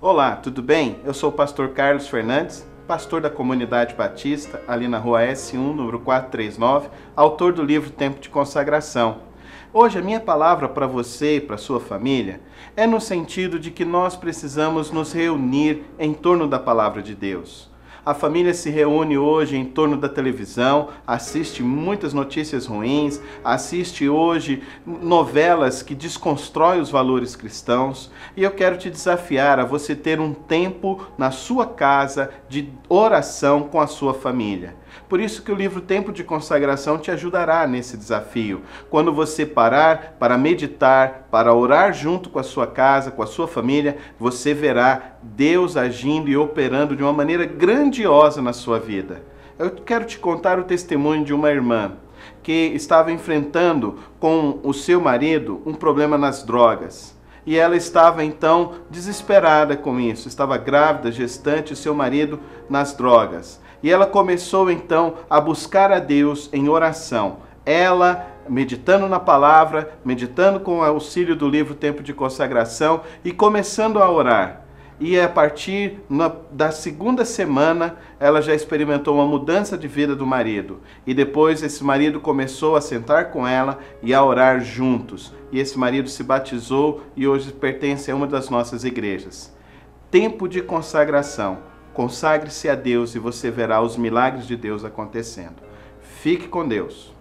Olá, tudo bem? Eu sou o pastor Carlos Fernandes, pastor da Comunidade Batista, ali na rua S1, número 439, autor do livro Tempo de Consagração. Hoje a minha palavra para você e para sua família é no sentido de que nós precisamos nos reunir em torno da palavra de Deus. A família se reúne hoje em torno da televisão, assiste muitas notícias ruins, assiste hoje novelas que desconstroem os valores cristãos. E eu quero te desafiar a você ter um tempo na sua casa de oração com a sua família. Por isso que o livro Tempo de Consagração te ajudará nesse desafio. Quando você parar para meditar, para orar junto com a sua casa, com a sua família, você verá Deus agindo e operando de uma maneira grandiosa na sua vida. Eu quero te contar o testemunho de uma irmã que estava enfrentando com o seu marido um problema nas drogas. E ela estava então desesperada com isso, estava grávida, gestante, e seu marido nas drogas. E ela começou então a buscar a Deus em oração. Ela meditando na palavra, meditando com o auxílio do livro Tempo de Consagração e começando a orar. E a partir da segunda semana, ela já experimentou uma mudança de vida do marido. E depois esse marido começou a sentar com ela e a orar juntos. E esse marido se batizou e hoje pertence a uma das nossas igrejas. Tempo de consagração. Consagre-se a Deus e você verá os milagres de Deus acontecendo. Fique com Deus.